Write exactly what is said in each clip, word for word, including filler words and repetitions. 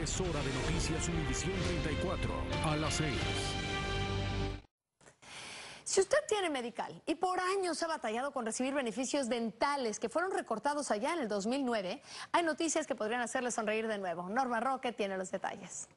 Es hora de Noticias Univisión treinta y cuatro a las seis. Si usted tiene Medical y por años ha batallado con recibir beneficios dentales que fueron recortados allá en el dos mil nueve, hay noticias que podrían hacerle sonreír de nuevo. Norma Roque tiene los detalles.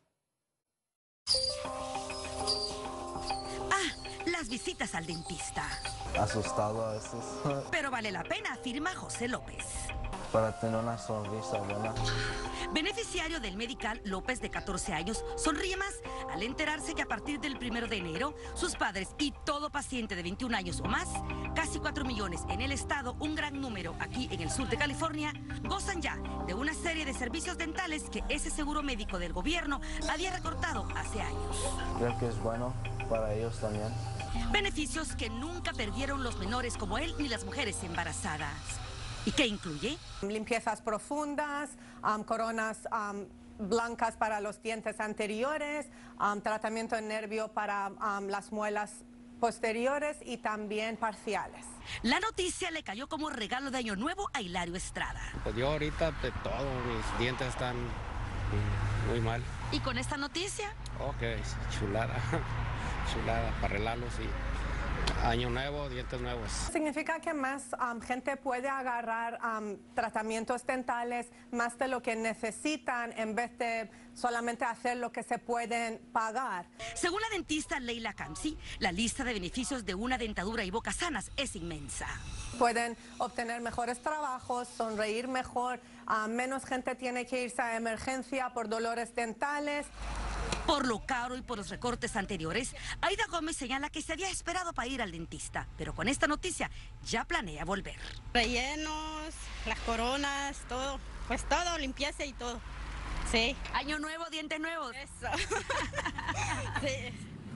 Ah, las visitas al dentista. Asustado a veces. Pero vale la pena, afirma José López. Para tener una sonrisa buena. Beneficiario del Medical, López, de catorce años, sonríe más al enterarse que a partir del primero de enero, sus padres y todo paciente de veintiún años o más, casi cuatro millones en el estado, un gran número aquí en el sur de California, gozan ya de una serie de servicios dentales que ese seguro médico del gobierno había recortado hace años. Creo que es bueno para ellos también. Beneficios que nunca perdieron los menores como él ni las mujeres embarazadas. ¿Y qué incluye? Limpiezas profundas, um, coronas um, blancas para los dientes anteriores, um, tratamiento de nervio para um, las muelas posteriores y también parciales. La noticia le cayó como regalo de Año Nuevo a Hilario Estrada. Pues yo ahorita de todo, mis dientes están muy mal. ¿Y con esta noticia? Ok, chulada, chulada, para arreglarlos y año nuevo, dientes nuevos. Significa que más um, gente puede agarrar um, tratamientos dentales más de lo que necesitan en vez de solamente hacer lo que se pueden pagar. Según la dentista Leila Kamsi, la lista de beneficios de una dentadura y boca sanas es inmensa. Pueden obtener mejores trabajos, sonreír mejor, uh, menos gente tiene que irse a emergencia por dolores dentales. Por lo caro y por los recortes anteriores, Aida Gómez señala que se había esperado para ir al dentista, pero con esta noticia ya planea volver. Rellenos, las coronas, todo, pues todo, limpieza y todo. Sí. Año nuevo, dientes nuevos. Eso. Sí.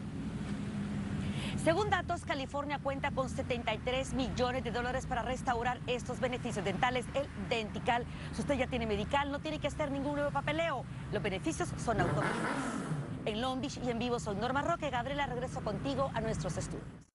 Según datos, California cuenta con setenta y tres millones de dólares para restaurar estos beneficios dentales, el Dentical. Si usted ya tiene Medical, no tiene que hacer ningún nuevo papeleo. Los beneficios son automáticos. En Long Beach y en vivo soy Norma Roque. Gabriela, regreso contigo a nuestros estudios.